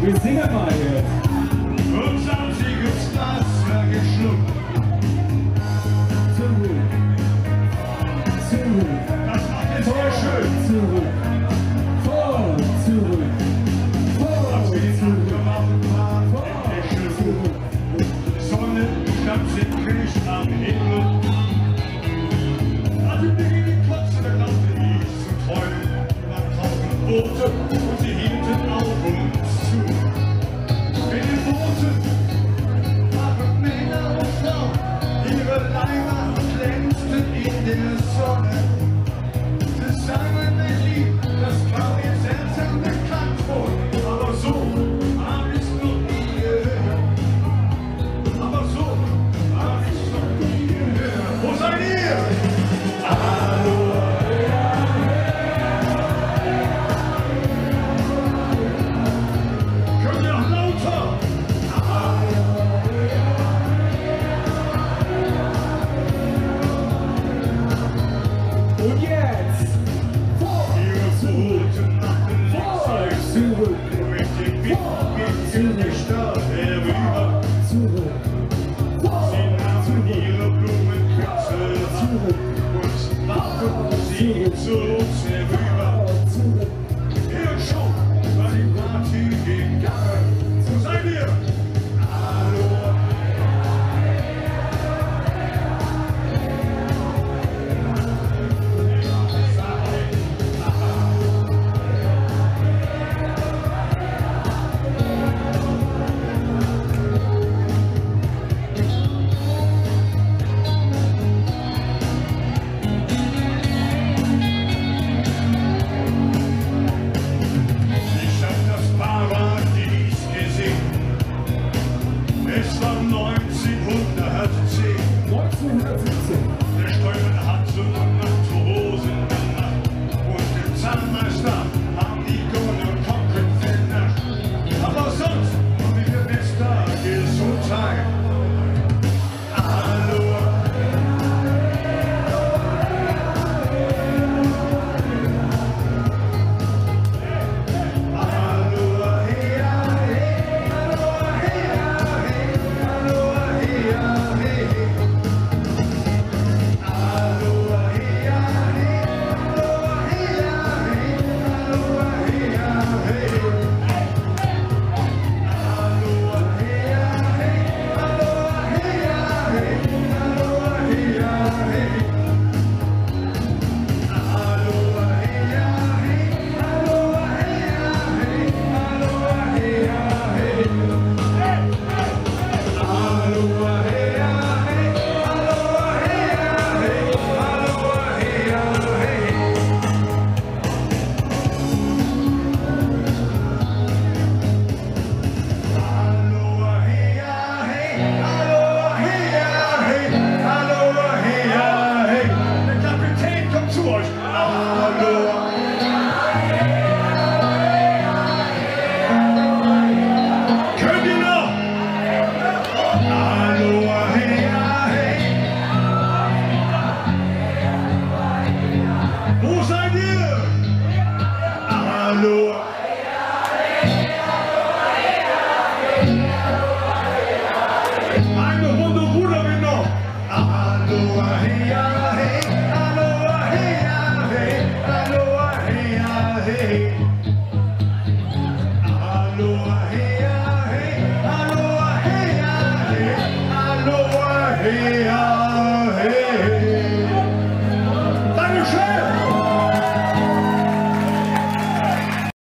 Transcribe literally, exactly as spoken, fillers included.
Wir singen mal jetzt. Und salziges Wasser geschluckt. Zurück. Zurück. Das macht ihr sehr schön. Zurück. Vor. Zurück. Vor. Als wir die Nacht gemacht haben, Vor. in der Schule. Zurück. Sonne stand ziemlich am Himmel. Als wir in die Klotze der Lampe ließ zu träumen, waren tausend Boote und sie hielten auf uns zu. In den Booten waren Männer und Frauen, ihre Leiber glänzten in der Sonne. Sie sangen ein Lied, das kam mir seltsam bekannt vor, aber so hab ich's noch nie gehört. Aber so hab ich's noch nie gehört. Wo seid ihr? Hallo. Könnt ihr noch lauter? Und jetzt. Vor. Ihre Pfoten machten Vor. Zeug Zurück. mit dem Wind in die Stadt herüber. Zurück. Vor. Sie nahmen ihre Blumenküsse Zurück. und warfen sie zu uns herüber.